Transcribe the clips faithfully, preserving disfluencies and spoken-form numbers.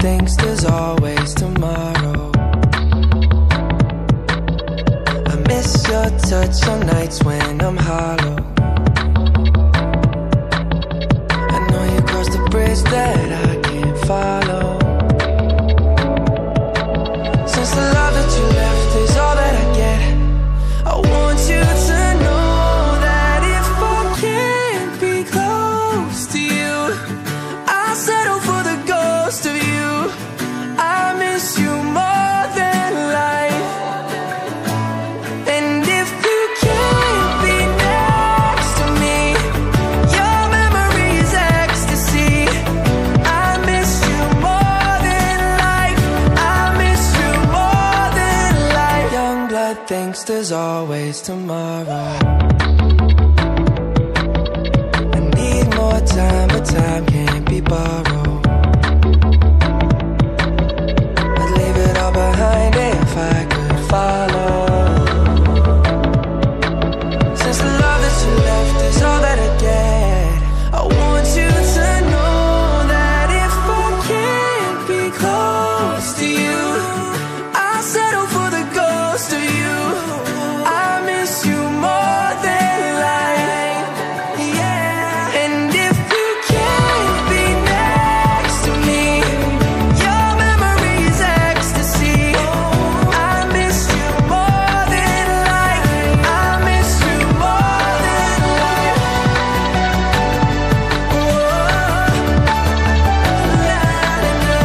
thinks there's always tomorrow. I miss your touch on nights when I'm hollow. I know you crossed the bridge that I can't follow. Since the love that you left is all that I get, I want you to know that if I can't be close to you, I'll settle for the ghost of you. I miss you more than life. And if you can't be next to me, your memory is ecstasy. I miss you more than life. I miss you more than life. Young blood thinks there's always tomorrow. I need more time, but time can't be borrowed. I'd leave it all behind if I could follow. Since the love that you left is all that I get, I want you to know that if I can't be close to you, I'll settle for the ghost of you. I miss you more than life, yeah. And if you can't be next to me, your memory is ecstasy. I miss you more than life. I miss you more than life. Oh, la, la, la.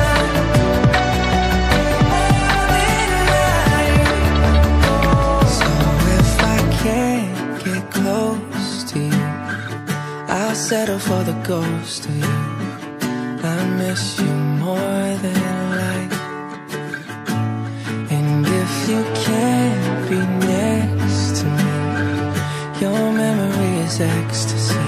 So if I can't get close to you, I'll settle for the ghost of you. I miss you more than life. And if you can't be next to me, your memory is ecstasy.